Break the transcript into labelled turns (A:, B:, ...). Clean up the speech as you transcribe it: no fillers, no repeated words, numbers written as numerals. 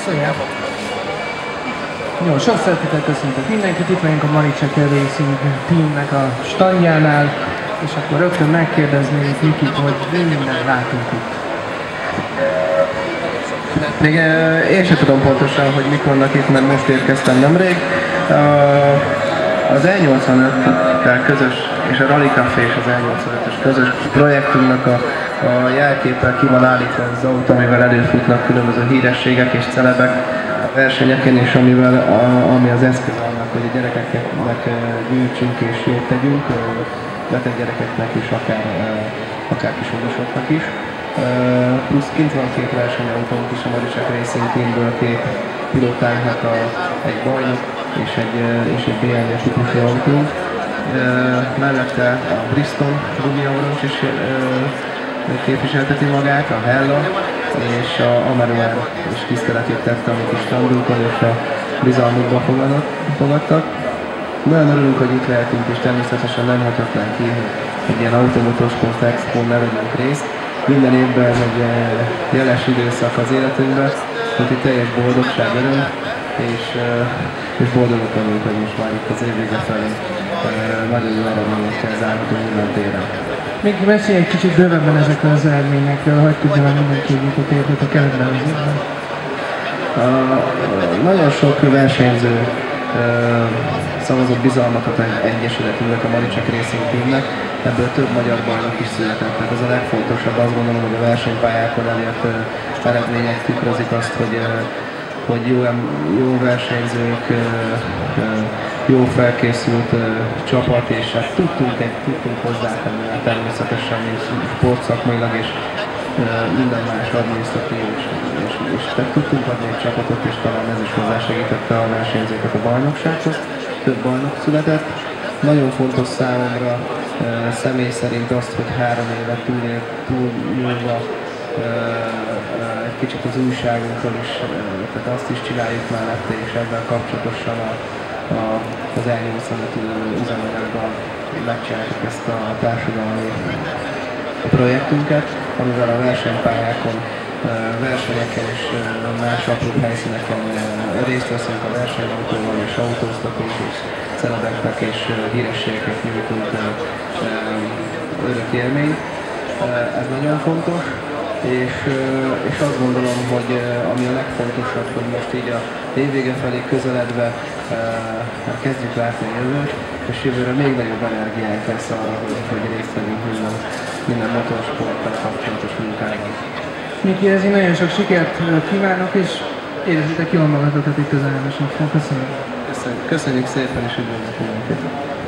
A: Köszönjük. Jó, sok szeretettel köszöntök mindenkit, itt vagyunk a Maricsek Racing teamnek a standjánál, és akkor rögtön megkérdezném Mikit, hogy mi mindent látunk itt.
B: Még én sem tudom pontosan, hogy mik vannak itt, mert most érkeztem nemrég. Az E85-tel közös, és a Rally Café és az E85-ös közös projektünknek a jelképpel ki van állítva az autó, amivel előfutnak különböző hírességek és celebek a versenyeken, és ami az eszköz annak, hogy a gyerekeknek gyűjtsünk és jót tegyünk, beteg gyerekeknek és akár kisodosoknak is. Plusz kint van két versenyautónk is a Maricsek Racing Teamből, két pilótánknak egy bajnok és egy BMW típusú autónk. Mellette a Bristol Ruby Orange is képviselteti magát, a Hella és a Ameruár is tiszteletét tette, amit is standulkon és a bizalmukba fogadtak. Nagyon örülünk, hogy itt lehetünk, és természetesen nem hagyhatnánk ki, hogy egy ilyen Automotorsport Expo-n ne vegyünk részt. Minden évben ez egy jeles időszak az életünkben, úgyhogy teljes boldogság, öröm, és boldogok vagyunk, hogy most már itt az év vége felé nagyon jó eredményekkel zárhatunk minden téren.
A: Még beszélj egy kicsit bővebben ezekről az eredményekről, hogy tudja meg mindenki, hogy mikor értetek el ebben az évben.
B: Nagyon sok versenyző szavazott bizalmakat egyesületünknek, a Maricsek Racing Teamnek, ebből több magyar bajnok is született. Tehát ez a legfontosabb, azt gondolom, hogy a versenypályákon elért eredmények tükrözik azt, hogy jó versenyzők, jó felkészült csapat, és hát tudtunk hozzátenni természetesen, és sportszakmailag, és minden más adminisztratív, és tehát tudtunk adni egy csapatot, és talán ez is hozzásegítette a versenyzőket a bajnoksághoz. Több bajnok született. Nagyon fontos számomra személy szerint azt, hogy 3 évet túlnyúlva egy kicsit az újságunkról is, tehát azt is csináljuk mellette, és ebben kapcsolatosan az E85 üzemanyagban megcsináljuk ezt a társadalmi projektünket, amivel a versenypályákon, versenyeken és más apró helyszíneken részt veszünk a versenyautóval, és autóztatunk, és celebeknek és hírességeket nyújtunk örök élmény. Ez nagyon fontos, és azt gondolom, hogy ami a legfontosabb, hogy most így a évvége felé közeledve kezdjük látni a jövőt, és jövőre még nagyobb energiánk lesz arra, hogy részt vegyünk minden motorsporttal kapcsolatos munkában.
A: Miki, ezért nagyon sok sikert kívánok, és érezzétek jól magatokat itt az Államoson. Köszönöm.
B: Köszönjük szépen, és üdvözlök mindenkit.